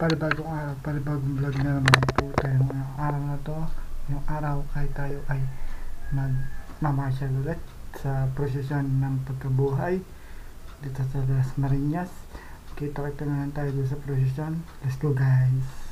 Panibagong araw, panibagong vlog na naman po tayo ngayong araw na to. Yung araw ay tayo ay magmamasyal ulit sa prosesyon ng pagkabuhay dito sa Las Marinas. Kita-kita na lang tayo doon sa prosesyon. Let's go guys!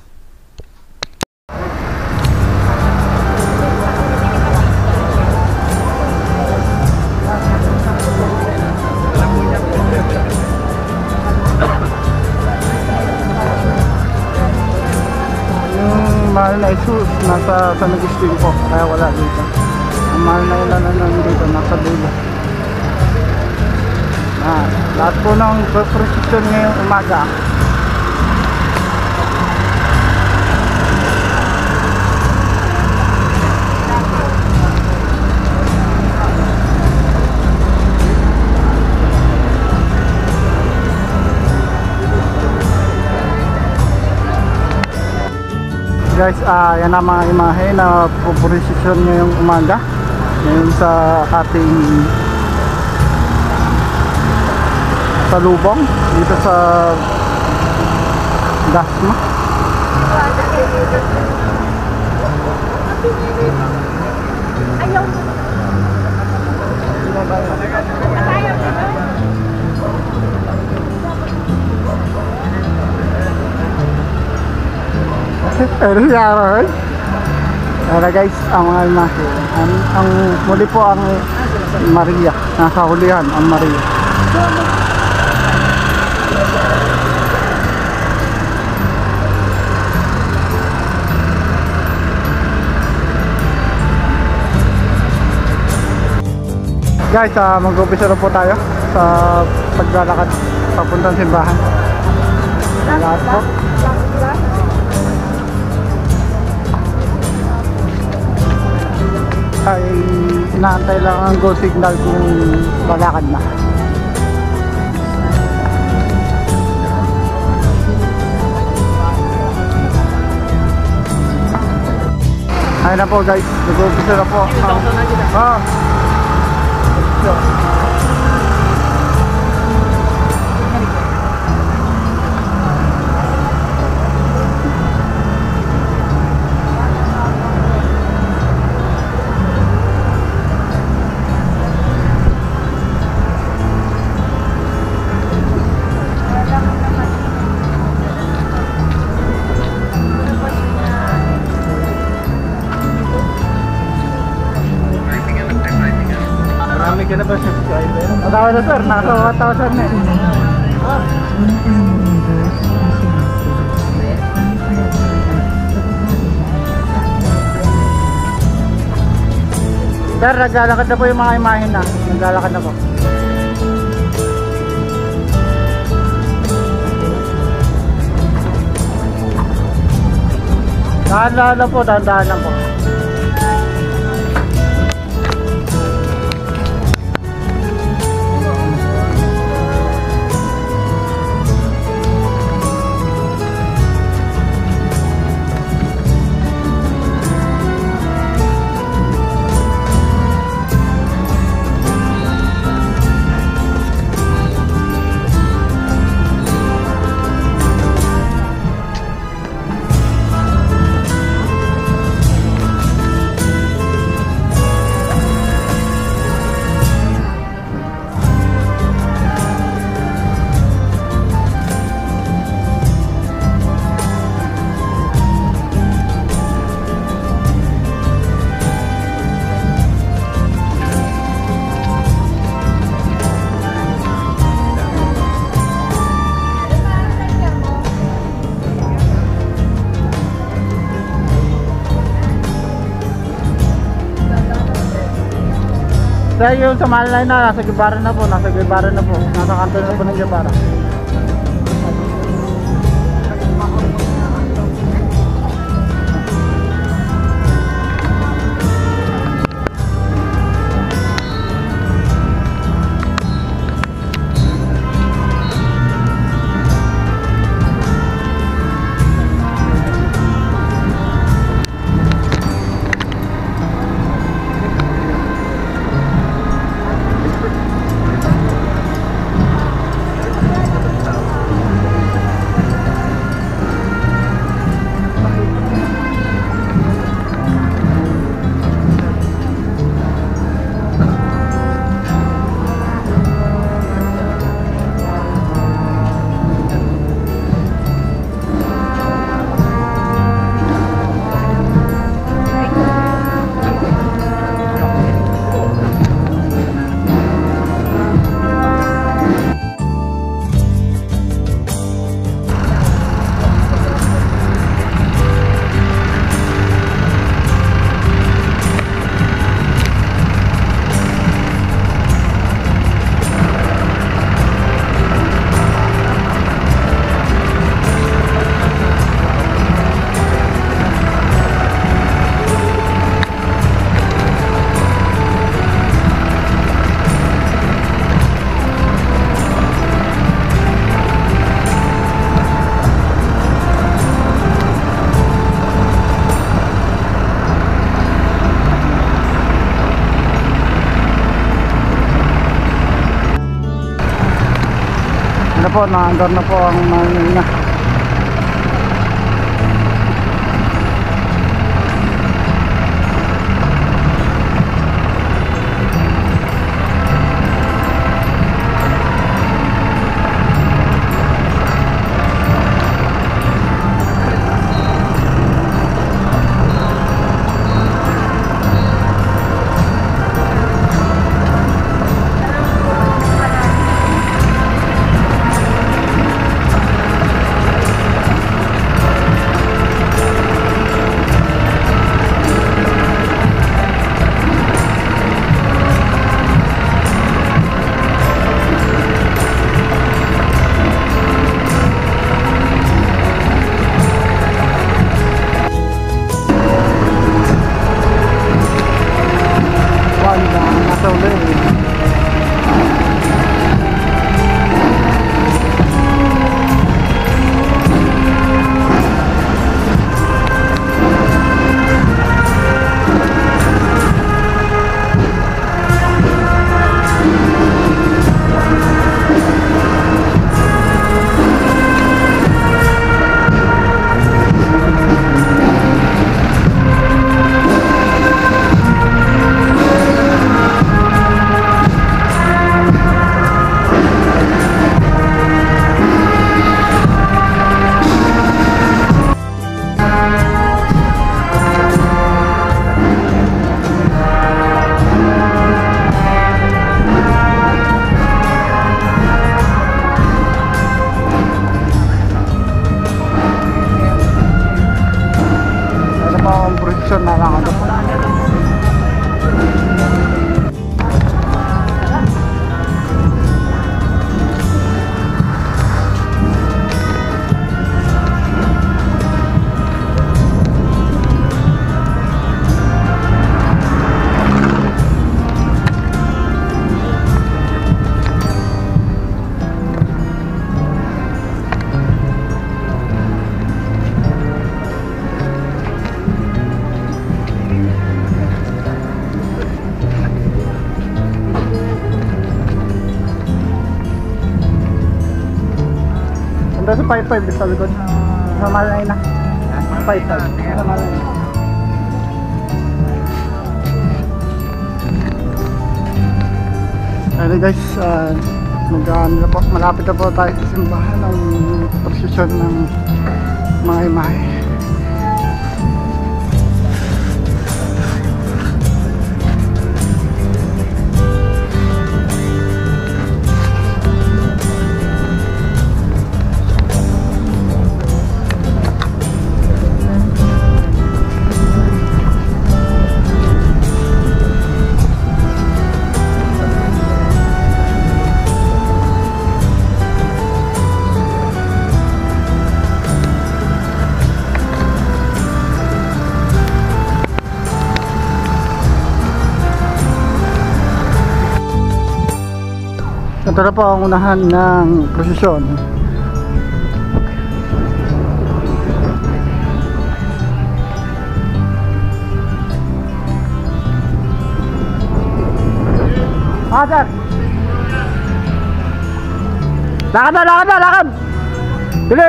Mahal na isus nasa San Agustin po, kaya wala dito. Ang mahal na ilan na nandito, nasa dulo. Lahat po ng prosesyon ngayong umaga. Guys, yan ang mga imahe na pupurisisyon ngayong umaga ngayon sa ating salubong dito sa Dasma. Ano siya? Tara guys, ang mga imahe. Ang muli po ang Maria. Nasa hulihan ang Maria. Guys, mag-umpisa na po tayo sa paglalakad papuntang simbahan. Lahat po. Ay inaantay lang ang go signal kung lalakad na. Ayun na po guys, nag-umpisa na po. Marami ka na ba subscriber? Matawa na sir, nasa 1,000 na eh. Sir, naglalakad na po yung mga imahin na. Naglalakad na po. Dahan-dahan lang po, dahan-dahan lang po. Kaya yung sa Malay na, nasa Guevara na po, nasa kanto na po ng Guevara. po, naandar na po ang mahina. Na lang ako. Ando sa 5-5 sa likod. Sa malay na. 5-5. Sa malay na. Ayun guys, na po, malapit na po tayo sa simbahan ng prosesyon ng mga imahe. Ito na po ang unahan ng prosesyon. Sir! Lakad na! Lakad! Bili!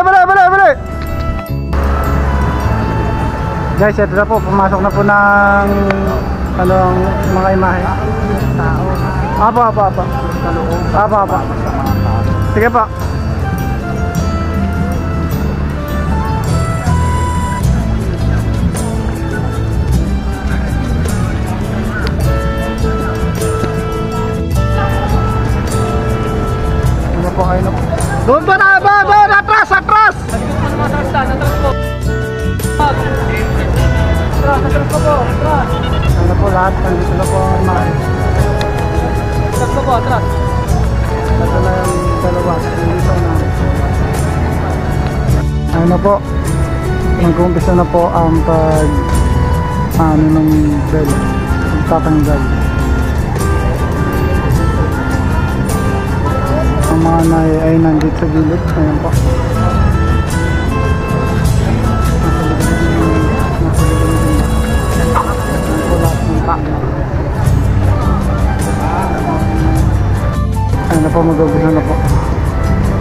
Guys, ito na po, pumasok na po ng mga imahe. Apa. Sige pa. Ano po kayo na po? Doon ba na ba? Atras! Atras ano po lahat? Nandito na po ang imahe. Atras po, atras. Ito na yung dalawa. Ano po, mag-uumpisa na po ang ng bell, tatanggal. Ang mga nai ay nandito sa gilid. Ayan po. Ayan na po, mag-uumpisa na po.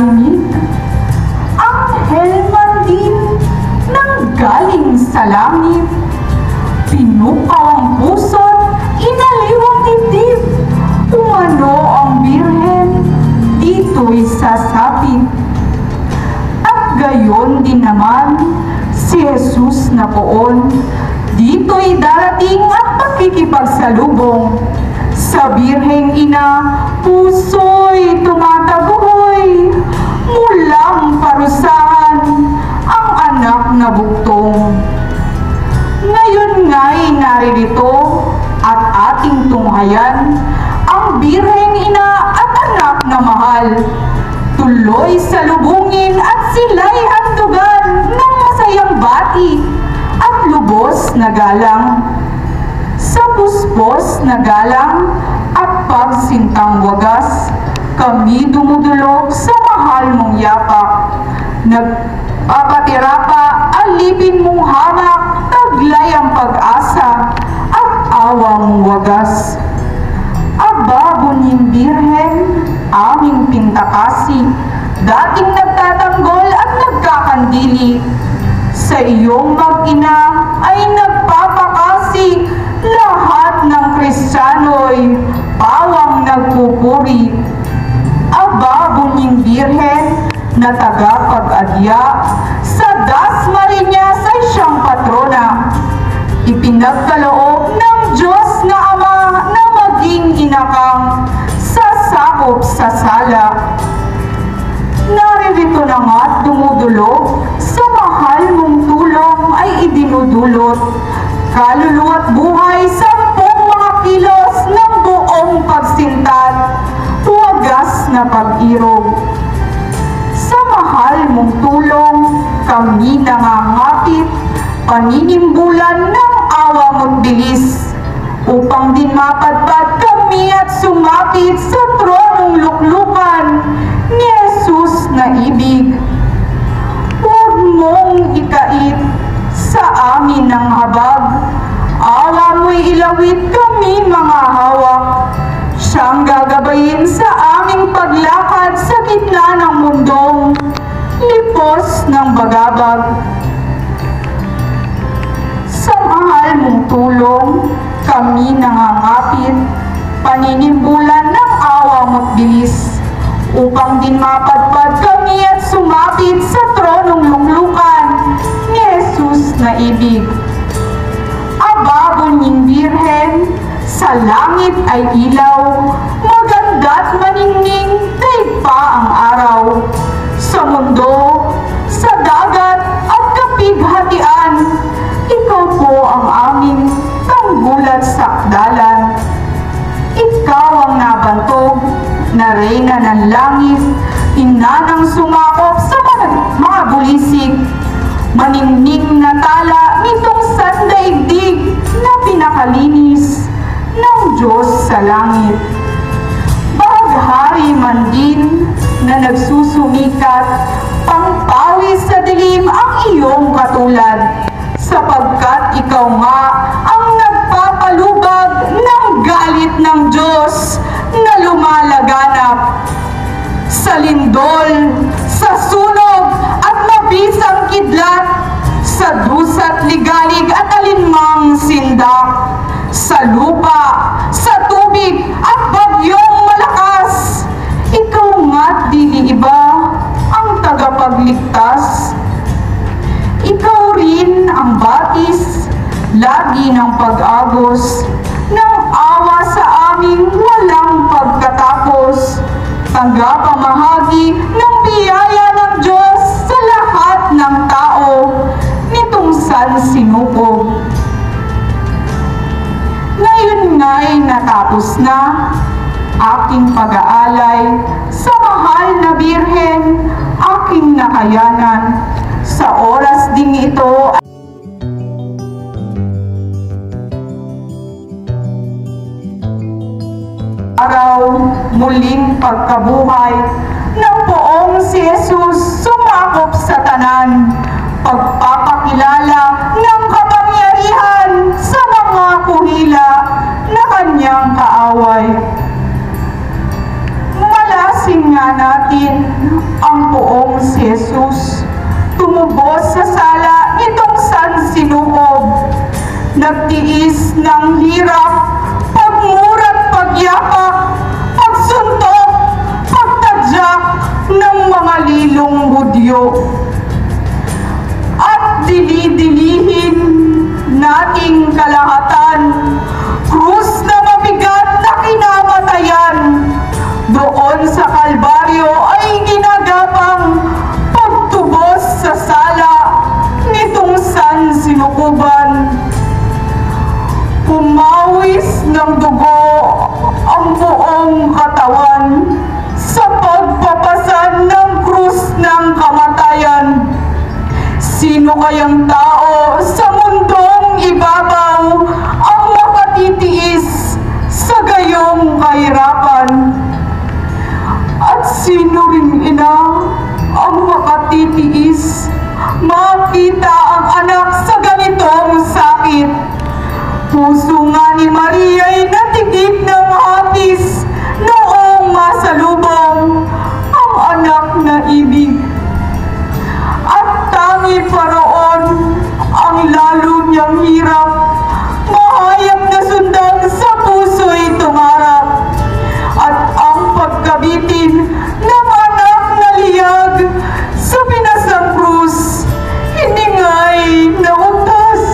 narinig. Anghel man din nang galing sa langit, pinukaw ang puso't inaliw ang dibdib. Umano ang birhen dito'y sasapit. At gayon din naman si Jesus na poon, dito'y darating at makikipagsalubong. Sa birheng ina, puso'y tumataguhoy, mulang parusahan ang anak na buktong. Ngayon nga'y naririto at ating tunghayan ang birheng ina at anak na mahal. Tuloy salubungin at sila'y handugan ng masayang bati at lubos na galang. Sa puspos na galang at pagsintang wagas, kami dumudulog sa mahal mong yapak. Nagpapatira pa alipin mong hamak, taglay ang pag-asa at awa mong wagas. Aba, bunying birhen, aming pintakasi, dating nagtatanggol at nagkakandili. Sa iyong mag-ina ay nagpapakasi, lahat ng Kristiyano'y pawang nagpupuri. Aba, bunying birhen na tagapag-adya, sa Dasmariñas ay siyang patrona. Ipinagkaloob ng Diyos na Ama na maging inakang sasakop sa sala. Naririto na nga't dumudulog, sa mahal mong tulong ay idinudulot. Kaluluwa't buhay, 10 mga kilos ng buong pagsintat, wagas na pag-irog. Sa mahal mong tulong, kami nangangapit, paninimbulan ng awa mo't bilis, upang din mapadpad kami at sumapit sa tronong luklukan ni Jesus na ibig. Huwag mong ikait sa amin ang habag, awa mo'y ilawit kami mga hawak. Siyang gagabayin sa aming paglakad sa gitna ng mundong lipos ng bagabag. Sa mahal mong tulong, kami nangangapit, paninimbulan ng awa mo't bilis, upang din mapadpad kami at sumapit sa tronong luklukan ni Jesus na ibig. Aba, bunying birhen, sa langit ay ilaw, maganda't maningning, daig pa ang araw. Sa mundo, sa dagat at kapighatian, ikaw po ang aming tanggulat sakdalan. Ikaw ang nabantog na reyna ng langit, ina ng sumakop sa mga bulisik, maningning na tala nitong sandaigdig na pinakalinis ng Diyos sa langit. Baghari man din na nagsusumikat, pangpawis sa dilim ang iyong katulad, sapagkat ikaw nga ang nagpapalubag ng galit ng Diyos na lumalaganap. Sa lindol, sa sunog at mabisang kidlat, sa dusa't ligalig at alinmang sindak, sa lupa, sa tubig at bagyong malakas, ikaw nga't di iba ang tagapagligtas. Ikaw rin ang batis, lagi ng pag-agos, ng awa sa aming walang pagkatapos, tagapamahagi ng biyaya ng Diyos sa lahat ng tao, nitong san sinukob. Ngayon nga'y natapos na aking pag-aalay sa mahal na birhen, aking nakayanan. Sa oras ding ito araw muling pagkabuhay ng poong si Jesus sumakop sa tanan, pagpapakilala ng kapangyarihan sa mga kuhila na kanyang kaaway. Malasing Hanapin nga natin ang poong si Jesus. Tumubos sa sala nitong sansinukob. Nagtiis ng hirap, pagmurat, pagyakap, pagsuntok, pagtadyak ng mga lilong Hudyo. At dili-dilihin nating kalahatan, krus na mabigat na kinamatayan. Doon sa Kalbaryo ay ginagapang pagtubos sa sala nitong sansinukuban. Pumawis ng dugo ang buong katawan sa pagpapasan ng krus ng kamatayan. Sino kayang tao sa mundong ibabaw ang makatitiis sa gayong kahirapan? At sino ring ina ang makatitiis makita ang anak sa ganitong sakit? Puso nga ni Maria ay natigib ng hapis noong masalubong ang anak na ibig. At tangi pa roon ang lalo niyang hirap, mahayag na sundan sa puso'y tumarap. At ang pagkabitin ng anak na liyag sa pinasang krus, hindi nga'y nautas.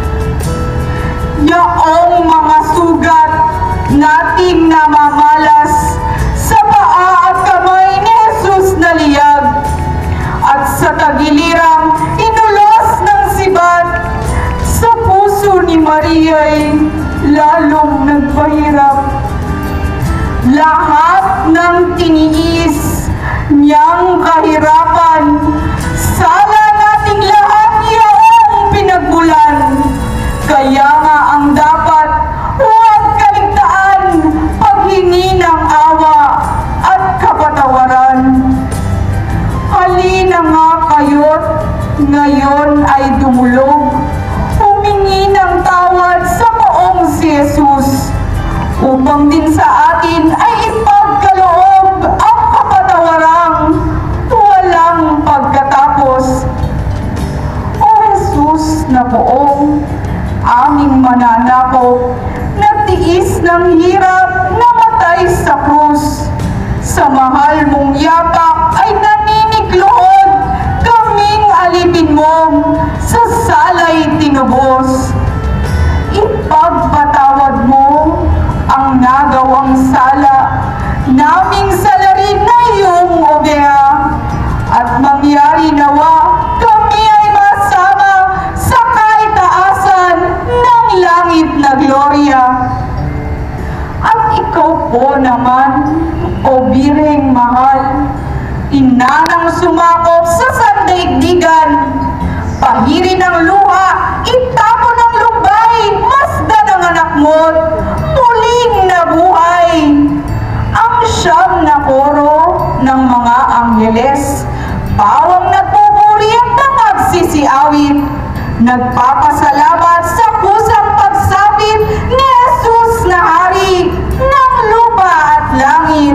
Yaong mga sugat nating namamalas sa paa at kamay ni Jesus na liyag, at sa tagilirang inulos ng sibat sa puso ni Maria'y lalong nagpahirap. Lahat ng tiniis niyang kahirapan, sala nating lahat iyong pinagbulan. Kaya nga ang dapat huwag kaligtaan, paghingi ng awa at kapatawaran. Halina nga kayo't ngayon ay dumulog, humingi ng tawad sa poong si Jesus, upang din sa atin ay ipagkaloob ang kapatawarang walang pagkatapos. O Jesus na poong aming mananakop, nagtiis ng hirap, namatay sa krus. Sa mahal mong yapak ay naninigluhod, kaming alipin mo, sa sala'y tinubos. Ipagpatawad mo ang nagawang sala, naming salarin na iyong obeha, at mangyari nawa kami ay masama sa kaitaasan ng langit na gloria. At ikaw po naman, o Birheng mahal, ina ng sumakop sa sandaigdigan, pahirin ng luha, itapon ng lumbay, masdan ang anak mo't muling nabuhay. Ang siyam na koro ng mga angheles, pawang nagpupuri at nagsisiawit, nagpapasalamat sa kusang pagsapit ni Jesus na hari ng lupa at langit.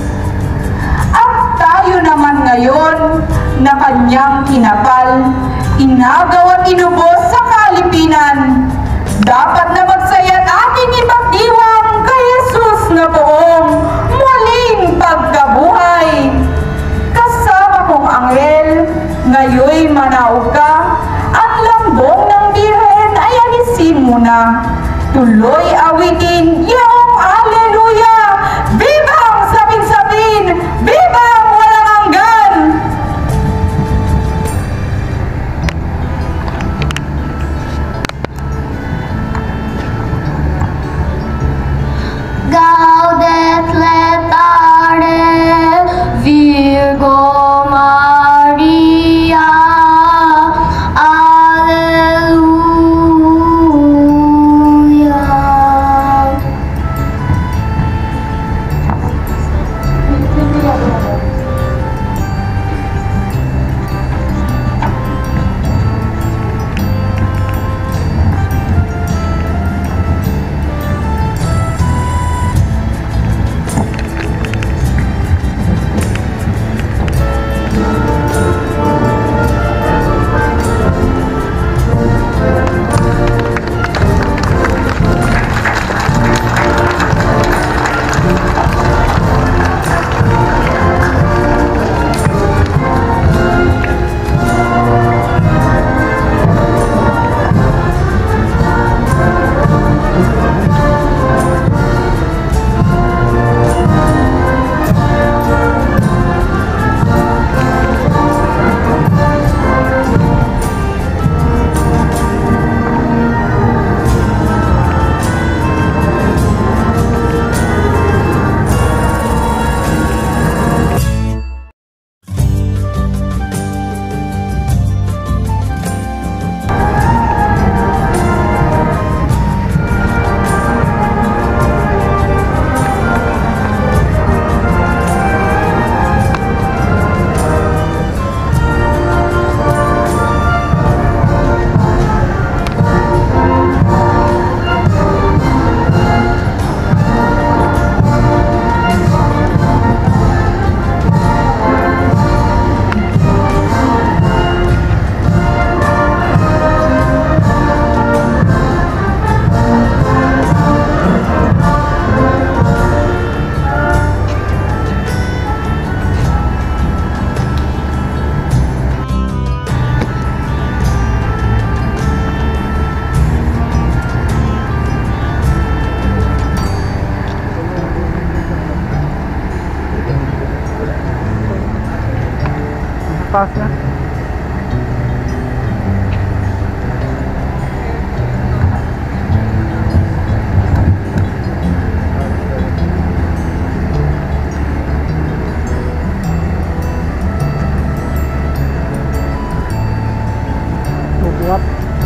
At tayo naman ngayon na kanyang kinapal, inagaw at inubos sa kalipinan, dapat na magsaya't ating ipagdiwang kay Jesus na poong muling pagkabuhay. Kasama kong anghel, ngayoy manaog ka, ang lambong ng Birhen ay alisin mo na. Tuloy awitin iyong Alleluia! Viva ang sabin-sabin! Viva ang walang hanggan! Gaudet letare Virgo Maria, Alleluia. pass na. Buat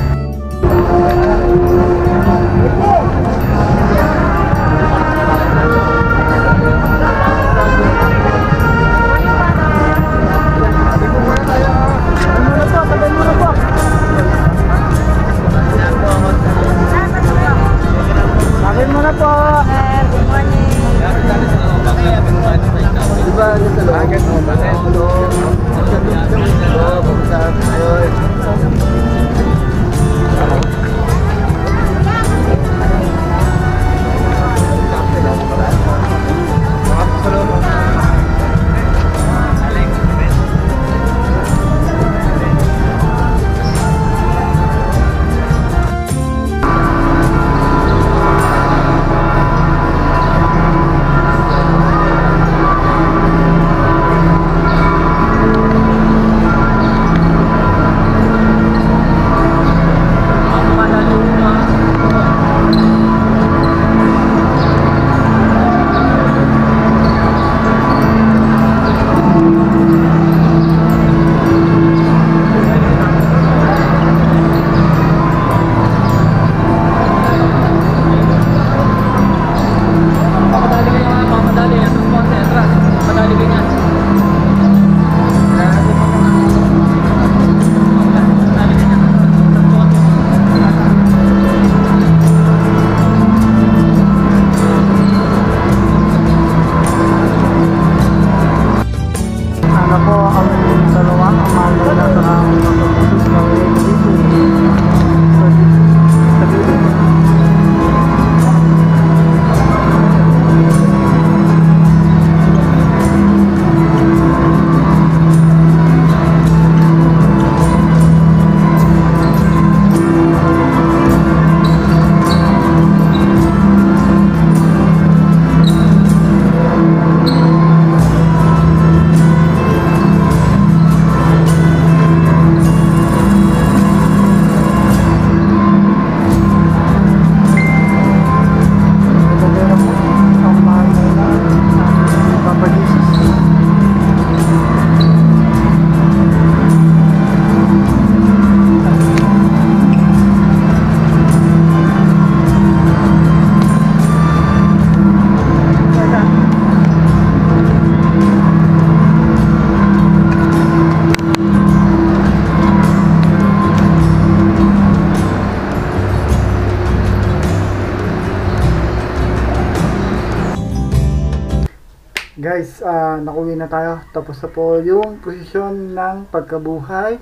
guys, nakuwi na tayo. Tapos na po yung posisyon ng pagkabuhay.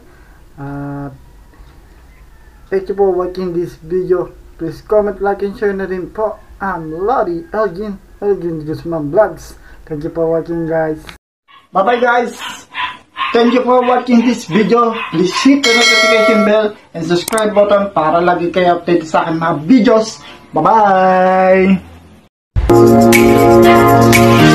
Thank you for watching this video. Please comment, like, and share na rin po. I'm Lottie Elgin Guzman Vlogs. Thank you for watching, guys. Bye bye, guys. Thank you for watching this video. Please hit the notification bell and subscribe button para lagi kayo update sa akin mga videos. Bye bye.